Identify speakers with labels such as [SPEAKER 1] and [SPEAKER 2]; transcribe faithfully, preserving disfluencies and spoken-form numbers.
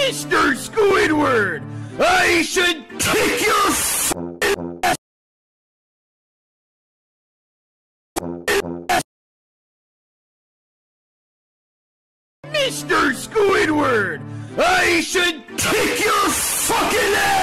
[SPEAKER 1] Mister Squidward, I should kick your f***ing ass. Mister Squidward, I should kick your fucking ass.